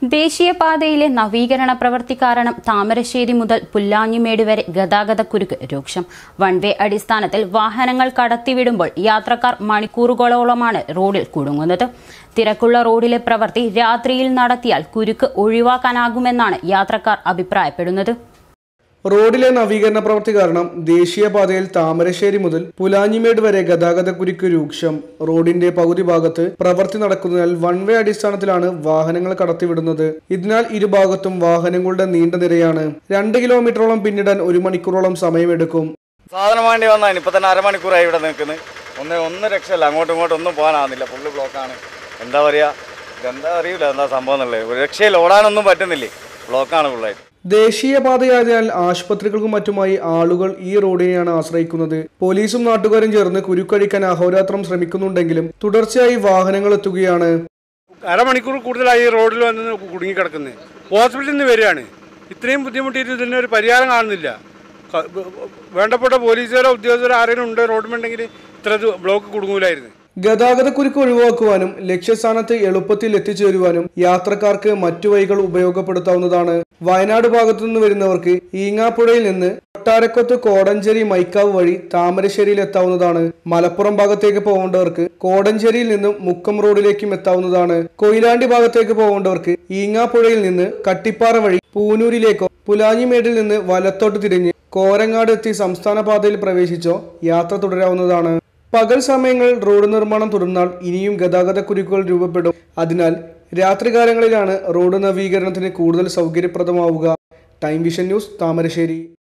ദേശീയപാതയിലെ നവീകരണ പ്രവൃത്തി കാരണം താമരശ്ശേരി മുതൽ പുല്ലാഞ്ഞിമേട് വരെ ഗതാഗതക്കുരുക്ക് രൂക്ഷം. വൺവേ അടിസ്ഥാനത്തിൽ വാഹനങ്ങൾ കടത്തിവിടുമ്പോൾ യാത്രക്കാർ മണിക്കൂറുകളോളമാണ് റോഡിൽ കുടുങ്ങുന്നത്. തിരക്കുള്ള റോഡിലെ പ്രവൃത്തി രാത്രിയിൽ നടത്തിയാൽ കുരുക്ക് ഒഴിവാക്കാനാകുമെന്നാണ് യാത്രക്കാർ അഭിപ്രായപ്പെടുന്നത്. റോഡിലെ നവീകരണ പ്രവൃത്തി കാരണം ദേശീയപാതയിൽ താമരശ്ശേരി മുതൽ പുലാഞ്ഞിമേട് വരെ ഗതാഗതക്കുരുക്ക് രൂക്ഷം. റോഡിന്റെ പകുതി ഭാഗത്ത് പ്രവൃത്തി നടക്കുന്നതിനാൽ വൺവേ അടിസ്ഥാനത്തിലാണ് വാഹനങ്ങൾ കടത്തിവിടുന്നത്. ഇതിനാൽ ഇരുഭാഗത്തും വാഹനങ്ങളുടെ നീണ്ട നിരയാണ്. 2 കിലോമീറ്ററോളം പിന്നിടാൻ 1 മണിക്കൂറോളം സമയമെടുക്കും. സാധനം വേണ്ടി വന്നാൽ ഇപ്പൊ തന്നെ അരമണിക്കൂറായി ഇവിടെ നിൽക്കുന്നത്. ഒന്നും രക്ഷയില്ല, അങ്ങോട്ടും ഇങ്ങോട്ടും ഒന്നും പോകാനാവുന്നില്ല. ഫുള്ള് ബ്ലോക്കാണ്. എന്താ പറയാ, ഇതെന്താ അറിയില്ല എന്താ സംഭവം എന്നുള്ളത്. ഒരു രക്ഷയിൽ ഓടാനൊന്നും പറ്റുന്നില്ലേ, ബ്ലോക്കാണ് ഫുള്ളായിട്ട്. ദേശീയപാതയായതിനാൽ ആശുപത്രികൾക്കും മറ്റുമായി ആളുകൾ ഈ റോഡിനെയാണ് ആശ്രയിക്കുന്നത്. പോലീസും നാട്ടുകാരും ചേർന്ന് കുരുക്കഴിക്കാൻ അഹോരാത്രം ശ്രമിക്കുന്നുണ്ടെങ്കിലും തുടർച്ചയായി വാഹനങ്ങൾ എത്തുകയാണ്. അരമണിക്കൂർ കൂടുതലായി റോഡിൽ വന്ന് കുടുങ്ങിക്കിടക്കുന്നത്. ഹോസ്പിറ്റലിൽ നിന്ന് വരികയാണ്. ഇത്രയും ബുദ്ധിമുട്ടിയിട്ട് ഇതിന് ഒരു പരിഹാരം കാണുന്നില്ല. വേണ്ടപ്പെട്ട പോലീസുകാരോ ഉദ്യോഗസ്ഥരോ ആരെങ്കിലും ഉണ്ട് റോഡിലുണ്ടെങ്കിൽ ഇത്ര ബ്ലോക്ക് കുടുങ്ങൂലായിരുന്നു. ഗതാഗതക്കുരുക്ക് ഒഴിവാക്കുവാനും ലക്ഷ്യസ്ഥാനത്ത് എളുപ്പത്തിൽ എത്തിച്ചേരുവാനും യാത്രക്കാർക്ക് മറ്റു വഴികൾ ഉപയോഗപ്പെടുത്താവുന്നതാണ്. വയനാട് ഭാഗത്തു നിന്ന് വരുന്നവർക്ക് ഈങ്ങാപ്പുഴയിൽ നിന്ന് കൊട്ടാരക്കൊത്ത് കോടഞ്ചേരി മൈക്കാവ് വഴി താമരശ്ശേരിയിൽ എത്താവുന്നതാണ്. മലപ്പുറം ഭാഗത്തേക്ക് പോകേണ്ടവർക്ക് കോടഞ്ചേരിയിൽ നിന്നും മുക്കം റോഡിലേക്കും എത്താവുന്നതാണ്. കൊയിലാണ്ടി ഭാഗത്തേക്ക് പോകേണ്ടവർക്ക് ഈങ്ങാപ്പുഴയിൽ നിന്ന് കട്ടിപ്പാറ വഴി പൂനൂരിലേക്കോ പുലാഞ്ഞിമേടിൽ നിന്ന് വലത്തോട്ട് തിരിഞ്ഞ് കോരങ്ങാട് എത്തി സംസ്ഥാന പാതയിൽ പ്രവേശിച്ചോ യാത്ര തുടരാവുന്നതാണ്. പകൽ സമയങ്ങളിൽ റോഡ് നിർമ്മാണം തുടർന്നാൽ ഇനിയും ഗതാഗതക്കുരുക്കുകൾ രൂപപ്പെടും. അതിനാൽ രാത്രികാലങ്ങളിലാണ് റോഡ് നവീകരണത്തിന് കൂടുതൽ സൗകര്യപ്രദമാവുക. Time vision news, Thamarassery.